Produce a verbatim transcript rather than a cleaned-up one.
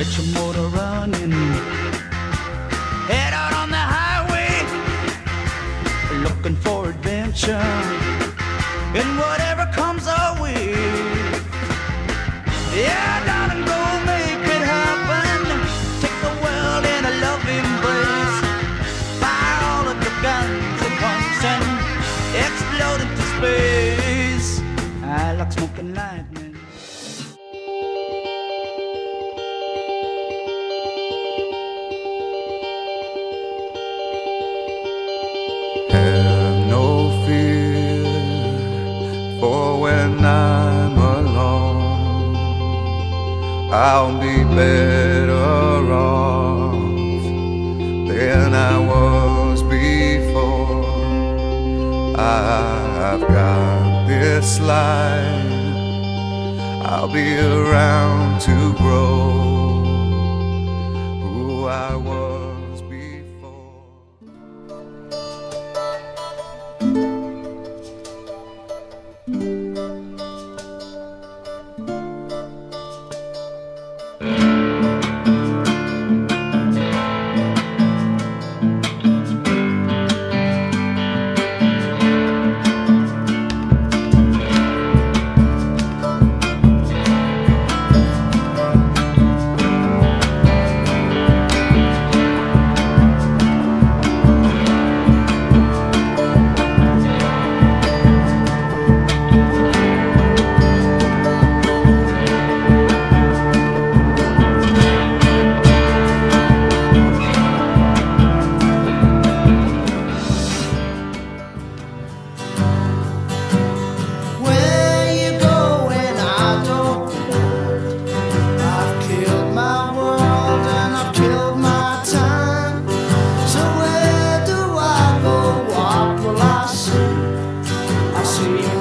Get your motor running, head out on the highway, looking for adventure and whatever comes our way. Yeah, darling, go make it happen. Take the world in a love embrace. Fire all of your guns at once and explode into space. I like smoking lightning. Have no fear for when I'm alone. I'll be better off than I was before. I've got this life, I'll be around to grow who I was before. See